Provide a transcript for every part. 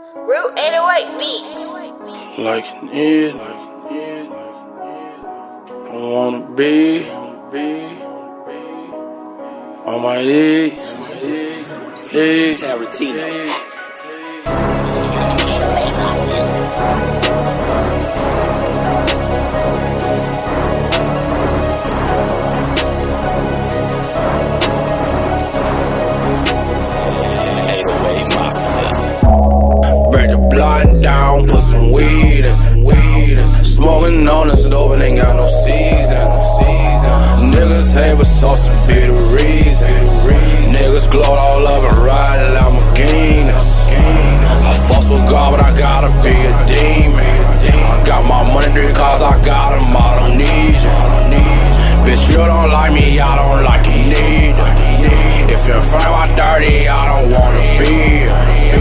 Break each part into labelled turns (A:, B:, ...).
A: Root 808 Beats.
B: Like an it, I wanna be on my knees.
C: Tarantino.
B: Break the blind down, put some weed in. Smoking on this dope and ain't got no season. Niggas hate but sauce be the reason. Niggas gloat all up and ride Lamborghinis. I fuss with God but I gotta be a demon. I got my money, 3 cars, I got them, I don't need you. Bitch, you don't like me, I don't like you neither. If you're in front of my dirty, I don't wanna be you.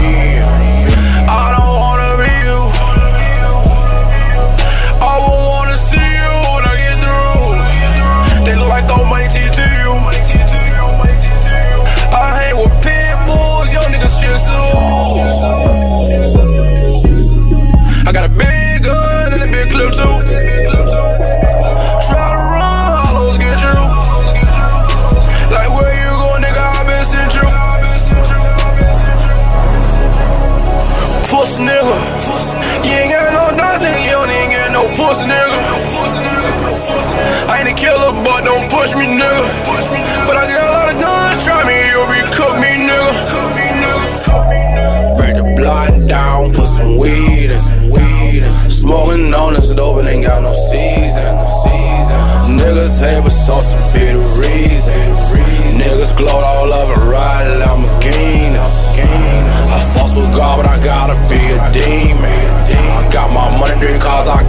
B: I don't wanna be you. I won't wanna see you when I get through. They look like throw money to you. I hang with pit bulls, young niggas shit I got a big gun and a big clip too. Try to run, hollows get you. Like where you going, nigga, I been sent you. Pussy nigga, you ain't got no nothing, you don't even get no pussy nigga. I ain't a killer, but don't push me, nigga. But I got a lot of guns, try me, you'll recook me, nigga. Break the blind down, put some weed in. Smoking on this dope and ain't got no season. Niggas hate but sauce be the reason. Niggas gloat all up and ride Lamborghinis. I fuss with God but I gotta be a demon. I got my money, 3 cars, I